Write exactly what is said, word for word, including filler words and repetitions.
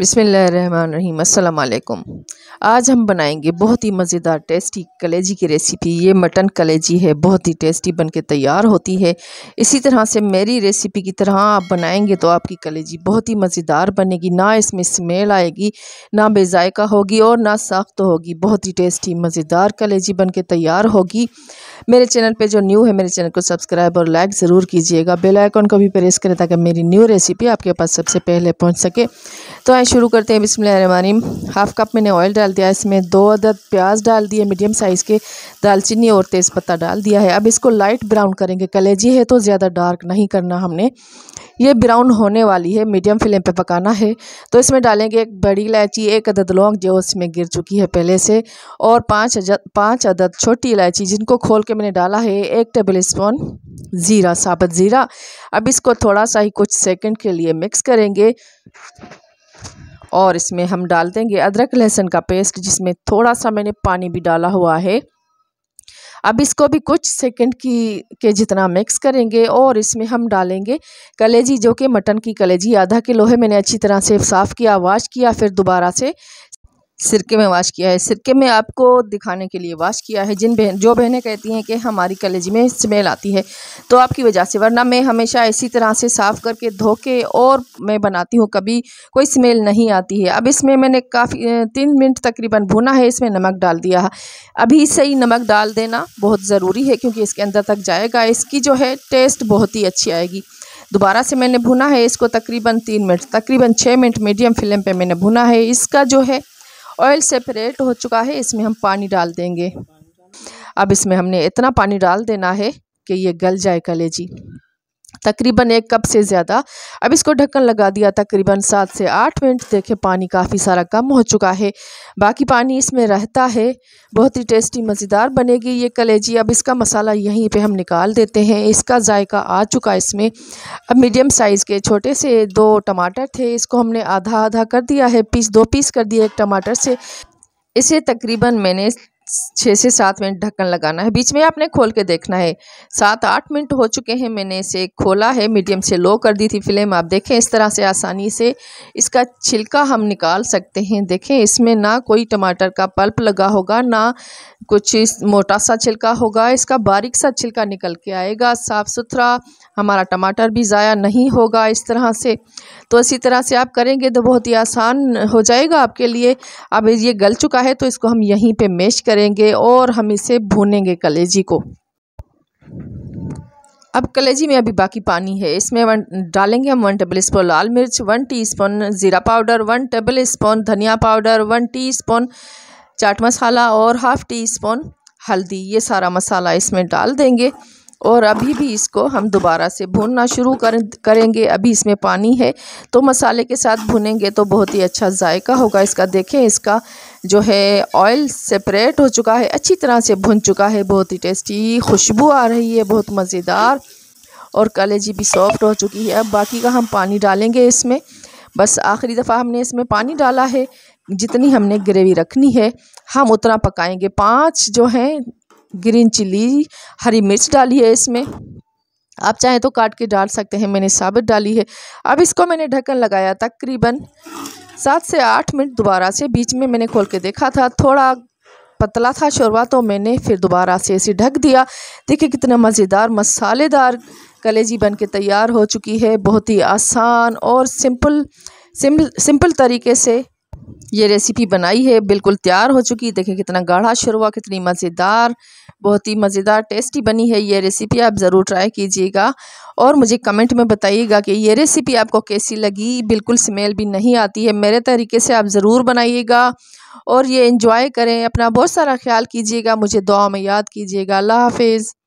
बिस्मिल्लाहिर्रहमानिर्रहीम। अस्सलाम वालेकुम। आज हम बनाएंगे बहुत ही मज़ेदार टेस्टी कलेजी की रेसिपी। ये मटन कलेजी है, बहुत ही टेस्टी बनके तैयार होती है। इसी तरह से मेरी रेसिपी की तरह आप बनाएंगे तो आपकी कलेजी बहुत ही मज़ेदार बनेगी। ना इसमें स्मेल आएगी, ना बेजायका होगी और ना सख्त होगी। बहुत ही टेस्टी मज़ेदार कलेजी बनके तैयार होगी। मेरे चैनल पे जो न्यू है, मेरे चैनल को सब्सक्राइब और लाइक ज़रूर कीजिएगा। बेल आइकन को भी प्रेस करें ताकि मेरी न्यू रेसिपी आपके पास सबसे पहले पहुंच सके। तो आइए शुरू करते हैं। बिस्मिल्लाहिर्रहमानिर्रहीम। हाफ़ कप मैंने ऑयल डाल दिया, इसमें दो अदद प्याज डाल दिए मीडियम साइज़ के, दालचीनी और तेज़पत्ता डाल दिया है। अब इसको लाइट ब्राउन करेंगे। कलेजी है तो ज़्यादा डार्क नहीं करना हमने, ये ब्राउन होने वाली है, मीडियम फ्लेम पे पकाना है। तो इसमें डालेंगे एक बड़ी इलायची, एक अदद लौंग जो इसमें गिर चुकी है पहले से, और पाँच अदद पाँच अदद छोटी इलायची जिनको खोल के मैंने डाला है। एक टेबल स्पून ज़ीरा, साबुत ज़ीरा। अब इसको थोड़ा सा ही कुछ सेकंड के लिए मिक्स करेंगे और इसमें हम डाल देंगे अदरक लहसुन का पेस्ट, जिसमें थोड़ा सा मैंने पानी भी डाला हुआ है। अब इसको भी कुछ सेकंड की के जितना मिक्स करेंगे और इसमें हम डालेंगे कलेजी, जो कि मटन की कलेजी आधा किलो है। मैंने अच्छी तरह से साफ़ किया, वाश किया, फिर दोबारा से सिरके में वाश किया है। सिरके में आपको दिखाने के लिए वाश किया है। जिन बहन जो बहनें कहती हैं कि हमारी कलेजी में स्मेल आती है, तो आपकी वजह से, वरना मैं हमेशा इसी तरह से साफ़ करके धो के और मैं बनाती हूँ, कभी कोई स्मेल नहीं आती है। अब इसमें मैंने काफ़ी तीन मिनट तकरीबन भुना है, इसमें नमक डाल दिया है। अभी सही नमक डाल देना बहुत ज़रूरी है क्योंकि इसके अंदर तक जाएगा, इसकी जो है टेस्ट बहुत ही अच्छी आएगी। दोबारा से मैंने भुना है इसको तकरीबन तीन मिनट, तकरीबन छः मिनट मीडियम फ्लेम पे मैंने भुना है। इसका जो है ऑयल सेपरेट हो चुका है। इसमें हम पानी डाल देंगे। अब इसमें हमने इतना पानी डाल देना है कि ये गल जाए कलेजी, तकरीबन एक कप से ज़्यादा। अब इसको ढक्कन लगा दिया तकरीबन सात से आठ मिनट। देखें पानी काफ़ी सारा कम हो चुका है, बाकी पानी इसमें रहता है। बहुत ही टेस्टी मज़ेदार बनेगी ये कलेजी। अब इसका मसाला यहीं पे हम निकाल देते हैं। इसका जायका आ चुका इसमें। अब मीडियम साइज़ के छोटे से दो टमाटर थे, इसको हमने आधा आधा कर दिया है, पीस दो पीस कर दिए एक टमाटर से। इसे तकरीबन मैंने छः से सात मिनट ढक्कन लगाना है, बीच में आपने खोल के देखना है। सात आठ मिनट हो चुके हैं, मैंने इसे खोला है, मीडियम से लो कर दी थी फ्लेम। आप देखें इस तरह से आसानी से इसका छिलका हम निकाल सकते हैं। देखें इसमें ना कोई टमाटर का पल्प लगा होगा, ना कुछ मोटा सा छिलका होगा, इसका बारीक सा छिलका निकल के आएगा। साफ़ सुथरा हमारा टमाटर भी ज़ाया नहीं होगा इस तरह से। तो इसी तरह से आप करेंगे तो बहुत ही आसान हो जाएगा आपके लिए। अब ये गल चुका है तो इसको हम यहीं पे मैश करेंगे और हम इसे भूनेंगे कलेजी को। अब कलेजी में अभी बाकी पानी है, इसमें वन डालेंगे हम वन टेबल स्पून लाल मिर्च, वन टीस्पून ज़ीरा पाउडर, वन टेबल स्पून धनिया powder, one teaspoon chaat masala और हाफ़ टी स्पून हल्दी। ये सारा मसाला इसमें डाल देंगे और अभी भी इसको हम दोबारा से भूनना शुरू कर करेंगे। अभी इसमें पानी है तो मसाले के साथ भुनेंगे तो बहुत ही अच्छा जायका होगा इसका। देखें इसका जो है ऑयल सेपरेट हो चुका है, अच्छी तरह से भुन चुका है। बहुत ही टेस्टी खुशबू आ रही है, बहुत मज़ेदार, और कलेजी भी सॉफ्ट हो चुकी है। अब बाकी का हम पानी डालेंगे इसमें। बस आखिरी दफ़ा हमने इसमें पानी डाला है, जितनी हमने ग्रेवी रखनी है हम उतना पकाएंगे। पाँच जो हैं ग्रीन चिली हरी मिर्च डाली है इसमें, आप चाहें तो काट के डाल सकते हैं, मैंने साबुत डाली है। अब इसको मैंने ढक्कन लगाया तकरीबन सात से आठ मिनट। दोबारा से बीच में मैंने खोल के देखा था, थोड़ा पतला था शोरबा, तो मैंने फिर दोबारा से इसे ढक दिया। देखिए कितना मज़ेदार मसालेदार कलेजी बन के तैयार हो चुकी है। बहुत ही आसान और सिंपल सिंपल सिंपल तरीके से ये रेसिपी बनाई है, बिल्कुल तैयार हो चुकी है। देखिए कितना गाढ़ा शोरबा, कितनी मज़ेदार, बहुत ही मज़ेदार टेस्टी बनी है ये रेसिपी। आप ज़रूर ट्राई कीजिएगा और मुझे कमेंट में बताइएगा कि ये रेसिपी आपको कैसी लगी। बिल्कुल स्मेल भी नहीं आती है, मेरे तरीके से आप ज़रूर बनाइएगा और ये एंजॉय करें। अपना बहुत सारा ख्याल कीजिएगा, मुझे दुआ में याद कीजिएगा। अल्लाह हाफिज़।